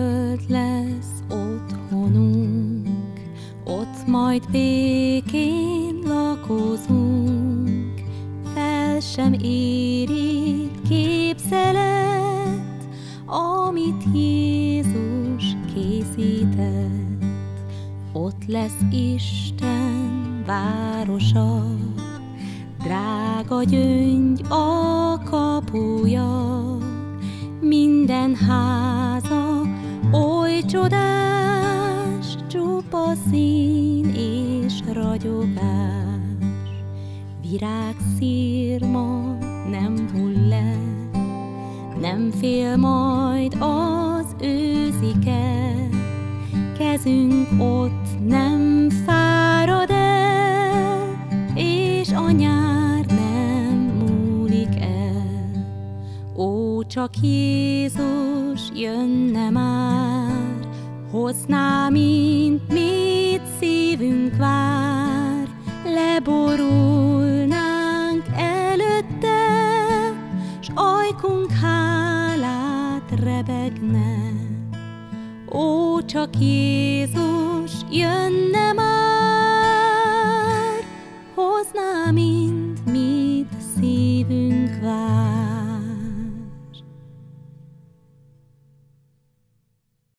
föld lesz otthonunk, ott majd békén lakozunk. Fel sem éri képzelet, amit Jézus készített. Ott lesz Isten városa, drága gyöngy a kapuja. Minden háza oly csodás, csupa szín és ragyogás. Virágszirma nem hull le, nem fél majd az őszike. Kezünk ott nem fárad el, és a nyár nem múlik el. Ó, csak Jézus jönne már, hozná, mint mit szívünk vár. Leborulnánk előtte, s ajkunk hálát rebegne. Ó, csak Jézus jönne